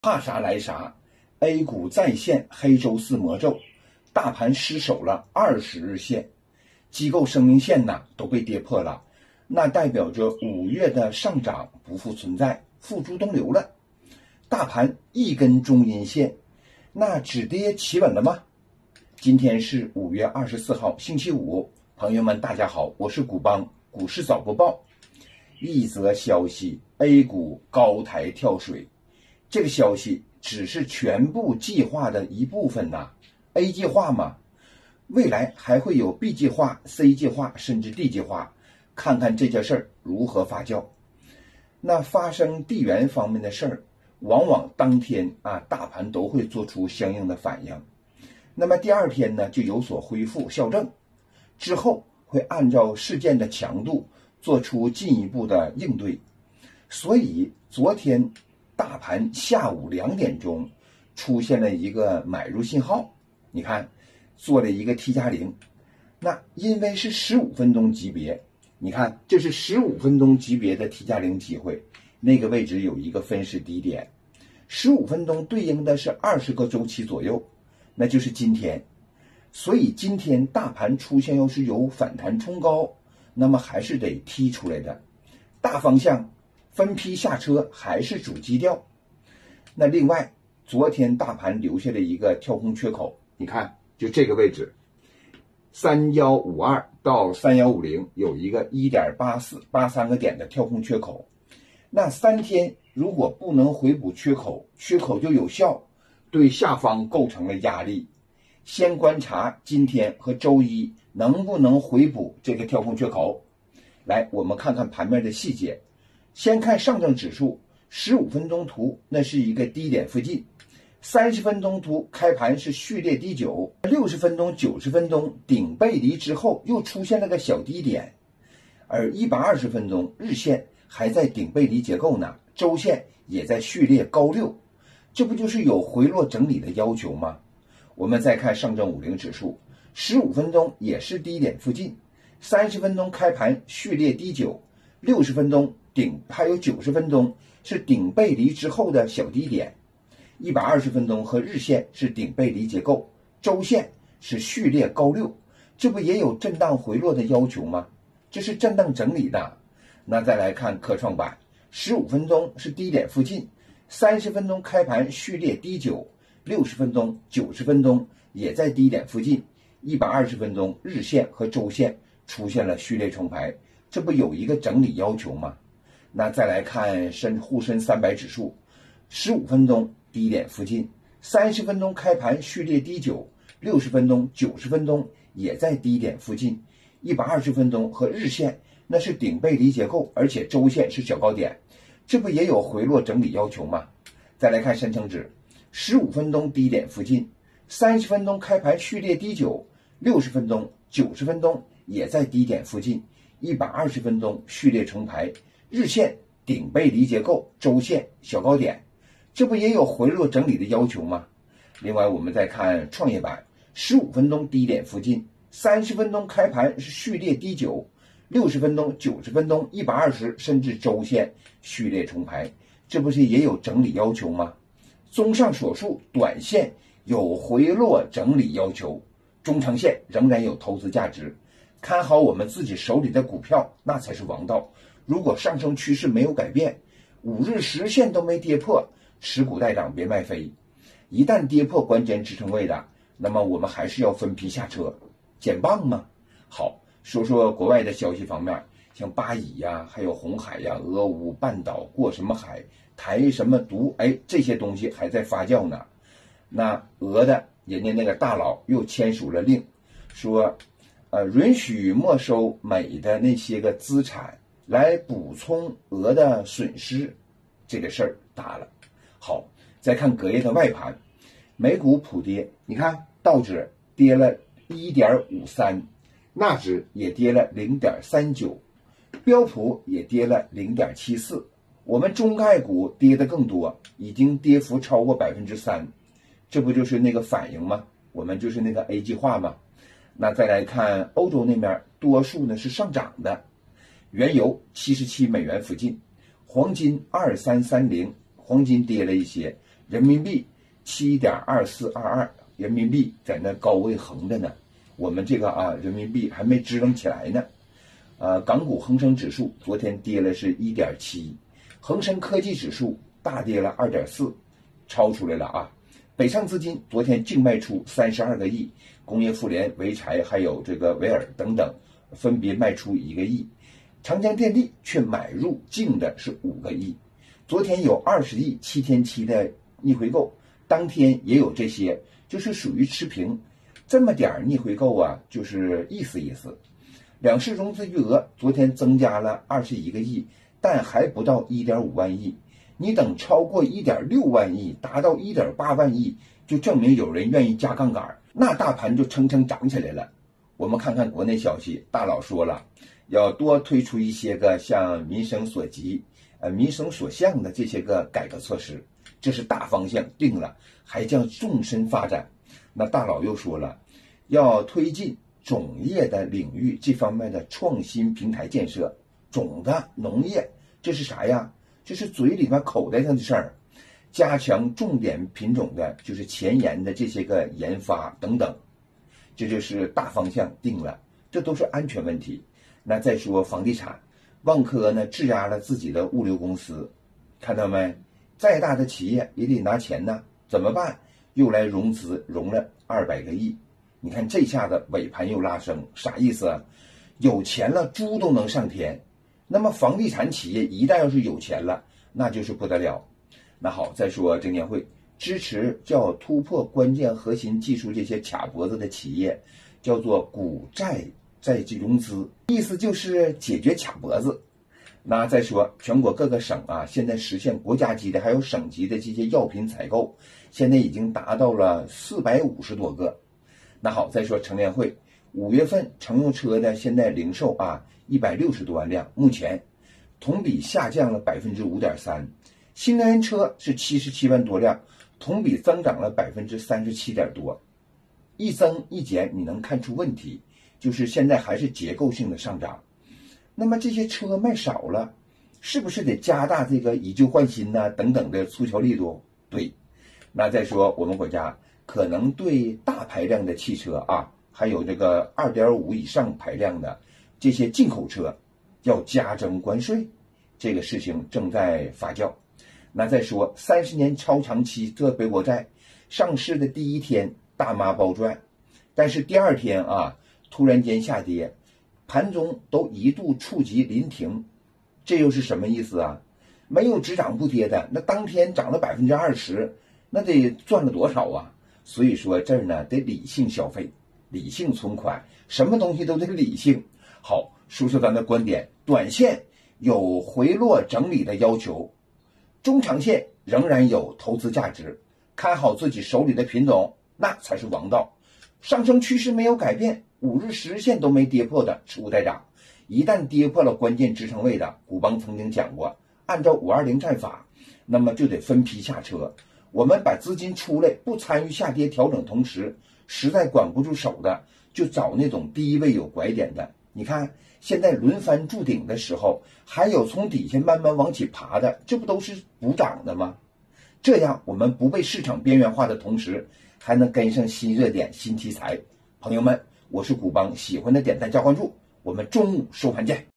怕啥来啥 ，A 股再现黑周四魔咒，大盘失守了20日线，机构生命线呢都被跌破了，那代表着5月的上涨不复存在，付诸东流了。大盘一根中阴线，那止跌企稳了吗？今天是5月24号，星期五，朋友们大家好，我是古邦，股市早播报。一则消息 ，A 股高台跳水。这个消息只是全部计划的一部分呐，A 计划嘛，未来还会有 B 计划、C 计划，甚至 D 计划，看看这件事儿如何发酵。那发生地缘方面的事儿，往往当天大盘都会做出相应的反应，那么第二天呢就有所恢复校正，之后会按照事件的强度做出进一步的应对。所以昨天大盘下午2点钟出现了一个买入信号，你看做了一个 T+0， 那因为是15分钟级别，你看这是15分钟级别的 T+0 机会，那个位置有一个分时低点，15分钟对应的是20个周期左右，那就是今天。所以今天大盘出现要是有反弹冲高，那么还是得踢出来的，大方向分批下车还是主基调。那另外昨天大盘留下了一个跳空缺口，你看就这个位置3152到3150有一个 1.83个点的跳空缺口，那3天如果不能回补缺口，缺口就有效，对下方构成了压力。先观察今天和周一能不能回补这个跳空缺口。来，我们看看盘面的细节。先看上证指数15分钟图，那是一个低点附近，30分钟图开盘是序列低九，60分钟、90分钟顶背离之后又出现了个小低点，而120分钟日线还在顶背离结构呢，周线也在序列高6，这不就是有回落整理的要求吗？我们再看上证50指数15分钟也是低点附近，30分钟开盘序列低九，60分钟顶还有90分钟是顶背离之后的小低点，120分钟和日线是顶背离结构，周线是序列高6，这不也有震荡回落的要求吗？这是震荡整理的。那再来看科创板15分钟是低点附近，30分钟开盘序列低九，60分钟、90分钟也在低点附近，120分钟日线和周线出现了序列重排，这不有一个整理要求吗？那再来看沪深300指数15分钟低点附近，30分钟开盘序列低九，60分钟、90分钟也在低点附近，120分钟和日线那是顶背离结构，而且周线是小高点，这不也有回落整理要求吗？再来看深成指15分钟低点附近，30分钟开盘序列低九，60分钟、90分钟也在低点附近，120分钟序列重排，日线顶背离结构，周线小高点，这不也有回落整理的要求吗？另外我们再看创业板15分钟低点附近，30分钟开盘是序列低九，60分钟、90分钟、120甚至周线序列重排，这不是也有整理要求吗？综上所述，短线有回落整理要求，中长线仍然有投资价值，看好我们自己手里的股票，那才是王道。如果上升趋势没有改变，5日10线都没跌破，持股待涨别卖飞，一旦跌破关键支撑位的，那么我们还是要分批下车，减磅吗？好，说说国外的消息方面，像巴以呀，还有红海呀，俄乌半岛过什么海，台什么毒，这些东西还在发酵呢。那俄的人家那个大佬又签署了令，说允许没收美的那些个资产来补充俄的损失，这个事儿大了。好，再看隔夜的外盘，美股普跌，你看道指跌了 1.53， 纳指也跌了 0.39， 标普也跌了 0.74， 我们中概股跌得更多，已经跌幅超过 3%， 这不就是那个反应吗？我们就是那个 A 计划吗？那再来看欧洲那边，多数呢是上涨的，原油77美元附近，黄金2330，黄金跌了一些人民币7.2422，人民币在那高位横着呢。我们这个人民币还没支棱起来呢。港股恒生指数昨天跌了是1.7，恒生科技指数大跌了2.4，超出来了啊。北上资金昨天净卖出32个亿，工业富联、潍柴还有这个维尔等等分别卖出1个亿，长江电力却买入净的是5个亿。昨天有20亿7天期的逆回购，当天也有这些，就是属于持平，这么点逆回购啊，就是意思意思。两市融资余额昨天增加了21个亿，但还不到1.5万亿。你等超过1.6万亿，达到1.8万亿，就证明有人愿意加杠杆，那大盘就蹭蹭涨起来了。我们看看国内消息，大佬说了，要多推出一些个向民生所急、民生所向的这些个改革措施，这是大方向定了，还将纵深发展。那大佬又说了，要推进种业的领域这方面的创新平台建设，种子、农业，这是啥呀？这是嘴里面口袋上的事儿。加强重点品种的，就是前沿的这些个研发等等，这就是大方向定了，这都是安全问题。那再说房地产，万科呢质押了自己的物流公司，看到没？再大的企业也得拿钱呢，怎么办？又来融资，融了200个亿。你看这下子尾盘又拉升，啥意思啊？有钱了，猪都能上天。那么房地产企业一旦要是有钱了，那就是不得了。那好，再说证监会支持叫突破关键核心技术这些卡脖子的企业，叫做股债再融资，意思就是解决卡脖子。那再说全国各个省啊，现在实现国家级的还有省级的这些药品采购，现在已经达到了450多个。那好，再说乘联会5月份乘用车的现在零售160多万辆，目前同比下降了5.3%，新能源车是77万多辆，同比增长了37点多，一增一减你能看出问题，就是现在还是结构性的上涨。那么这些车卖少了，是不是得加大这个以旧换新呢？等等的促销力度？对。那再说我们国家可能对大排量的汽车还有这个2.5以上排量的这些进口车要加征关税，这个事情正在发酵。那再说30年超长期这北国债上市的第一天大妈包赚，但是第二天突然间下跌，盘中都一度触及临停，这又是什么意思啊？没有只涨不跌的，那当天涨了20%，那得赚了多少啊？所以说这儿呢得理性消费，理性存款，什么东西都得理性。好，说说咱的观点，短线有回落整理的要求，中长线仍然有投资价值，看好自己手里的品种，那才是王道。上升趋势没有改变，5日10日线都没跌破的持股待涨，一旦跌破了关键支撑位的，古邦曾经讲过，按照520战法，那么就得分批下车。我们把资金出来，不参与下跌调整，同时实在管不住手的，就找那种低位有拐点的。你看现在轮番筑顶的时候，还有从底下慢慢往起爬的，这不都是补涨的吗？这样我们不被市场边缘化的同时，还能跟上新热点新题材。朋友们，我是古邦，喜欢的点赞加关注，我们中午收盘见。